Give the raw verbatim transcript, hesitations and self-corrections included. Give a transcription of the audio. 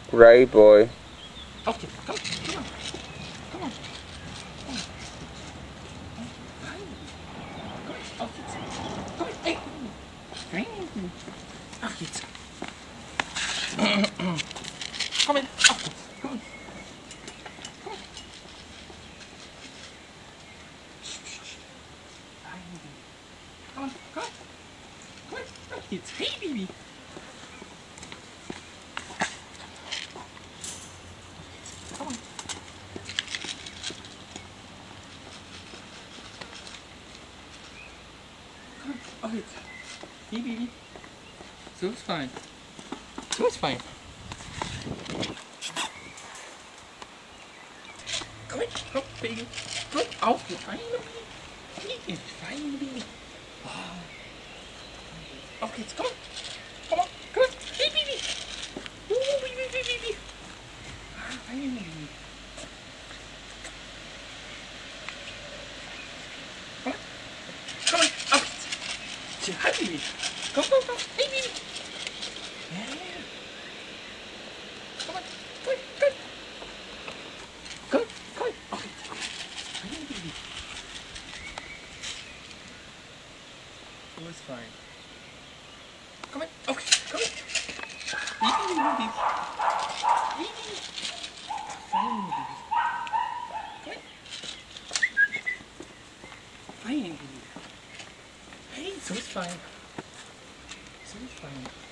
Right, boy. Okay, come, come on. Come on. Come on. Come on. Okay. Come on. Hey. Okay. Come in. Okay. Come on. Come on. Come on. Come on. Come on. Okay. Hey, baby. Come on. Come on. Okay. Hey, baby. So it's fine. So it's fine. Come on. Come on, baby. Come on. Okay. Fine, baby. It's fine, baby. Oh. Okay, come on. Come on. Come on. Hey, baby. Ooh, baby, baby, baby. Ah, fine, baby. Come on. Come on. Up. Hi, baby. Go, go, go. Hey, baby. Yeah. Come on. Come on. Come on. Come on. Come on. Okay. Hi, baby. Oh, it's fine. Come on. Okay. Come on. Baby, baby, baby. Baby. Fine, baby. Come on. Fine, baby. Hey, so it's fine. So it's fine.